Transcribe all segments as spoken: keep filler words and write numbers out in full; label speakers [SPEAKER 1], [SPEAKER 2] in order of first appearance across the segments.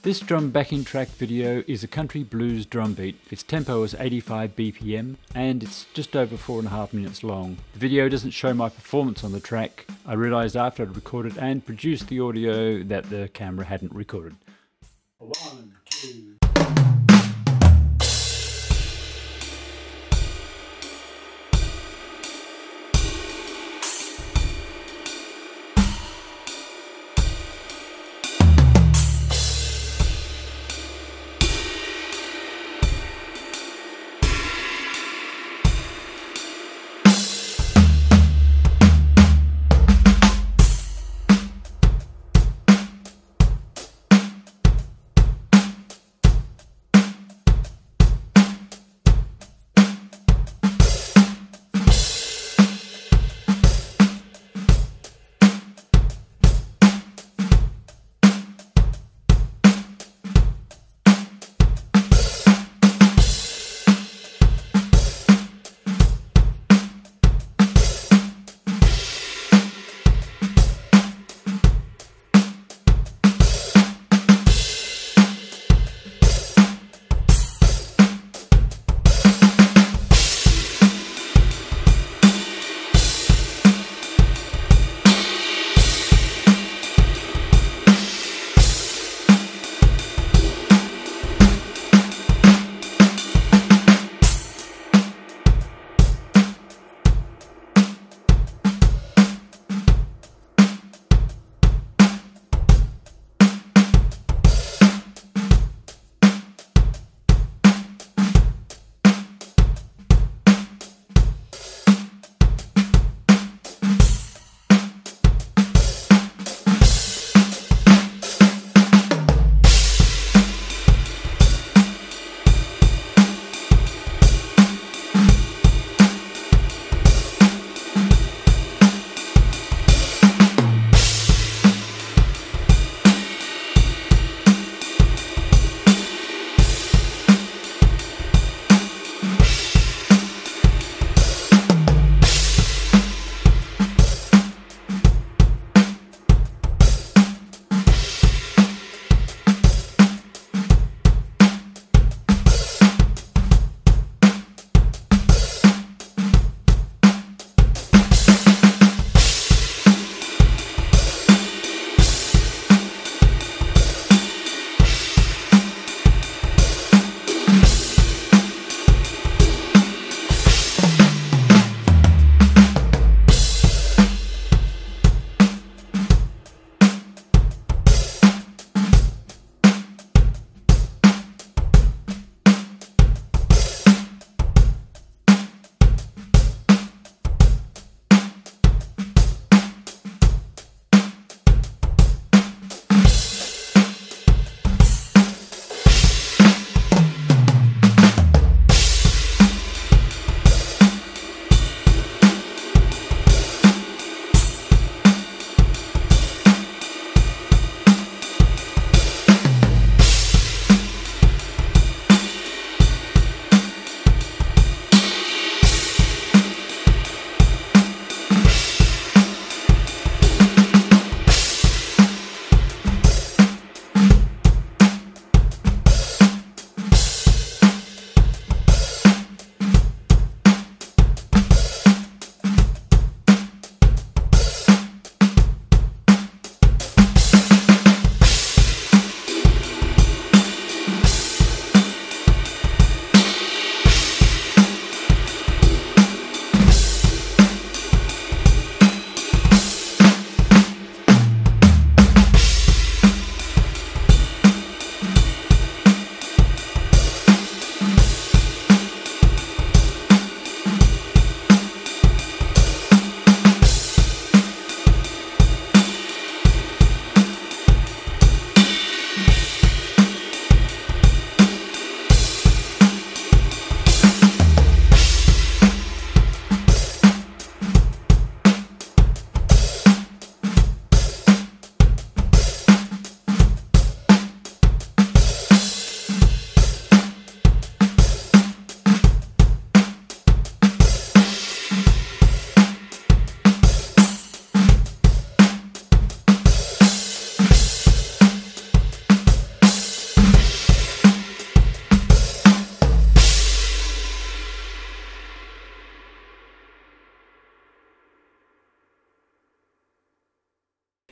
[SPEAKER 1] This drum backing track video is a country blues drum beat. Its tempo is eighty-five B P M and it's just over four and a half minutes long. The video doesn't show my performance on the track. I realised after I'd recorded and produced the audio that the camera hadn't recorded. One, two.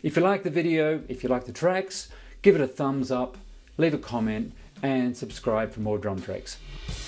[SPEAKER 1] If you like the video, if you like the tracks, give it a thumbs up, leave a comment and subscribe for more drum tracks.